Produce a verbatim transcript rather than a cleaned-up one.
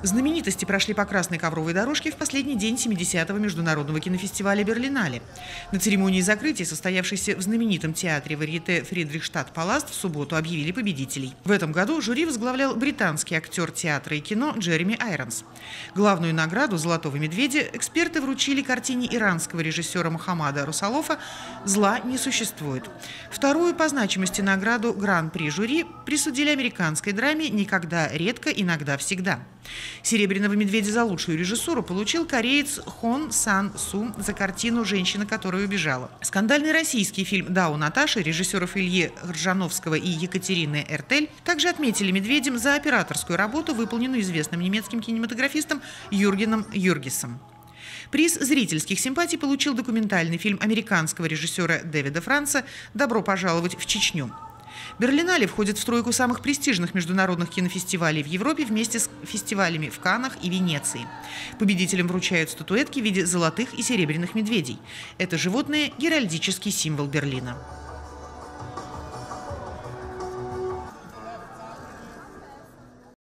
Знаменитости прошли по красной ковровой дорожке в последний день семидесятого международного кинофестиваля «Берлинале». На церемонии закрытия, состоявшейся в знаменитом театре варьете Фридрихштадт-Паласт, в субботу объявили победителей. В этом году жюри возглавлял британский актер театра и кино Джереми Айронс. Главную награду «Золотого медведя» эксперты вручили картине иранского режиссера Мохаммада Русалофа «Зла не существует». Вторую по значимости награду Гран-при жюри присудили американской драме «Никогда, редко, иногда, всегда». «Серебряного медведя» за лучшую режиссуру получил кореец Хон Сан-су за картину «Женщина, которая убежала». Скандальный российский фильм «Да, у Наташи» режиссеров Ильи Ржановского и Екатерины Эртель также отметили «Медведем» за операторскую работу, выполненную известным немецким кинематографистом Юргеном Юргисом. Приз зрительских симпатий получил документальный фильм американского режиссера Дэвида Франца «Добро пожаловать в Чечню». «Берлинале» входит в тройку самых престижных международных кинофестивалей в Европе вместе с фестивалями в Каннах и Венеции. Победителям вручают статуэтки в виде золотых и серебряных медведей. Это животные – геральдический символ Берлина.